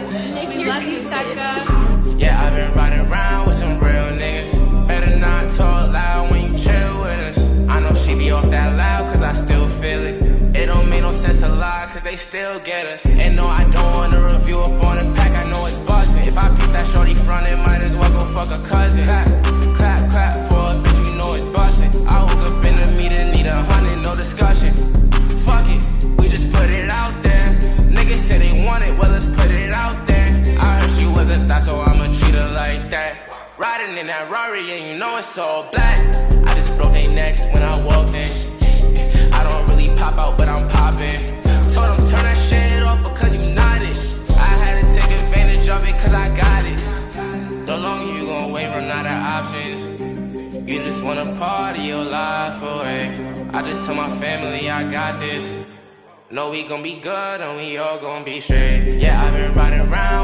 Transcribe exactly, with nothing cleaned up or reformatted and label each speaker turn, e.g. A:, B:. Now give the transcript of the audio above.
A: We love you, Tekka.
B: Yeah, I've been riding around with some real niggas. Better not talk loud when you chill with us. I know she be off that loud, cause I still feel it. It don't make no sense to lie, cause they still get us. And no, I don't wanna review up on the pack, I know it's bustin'. If I peep that shorty front, it might as well go fuck a cousin. Clap, clap, clap for a bitch, you know it's bustin'. I woke up in the meeting, need a hundred, no discussion. Fuck it, we just put it out there. Niggas say they want it, well let's put it out there. I heard she was a thot, so I'ma treat her like that. Riding in that Rari, and you know it's all black. I just broke their necks when I walked in. I don't really pop out, but I'm popping. Told them turn that shit off because you not it. I had to take advantage of it cause I got it. The longer you gon' wait, run out of options. You just wanna party your life away. I just tell my family I got this. Know we gon' be good and we all gon' be straight. Yeah, I've been riding around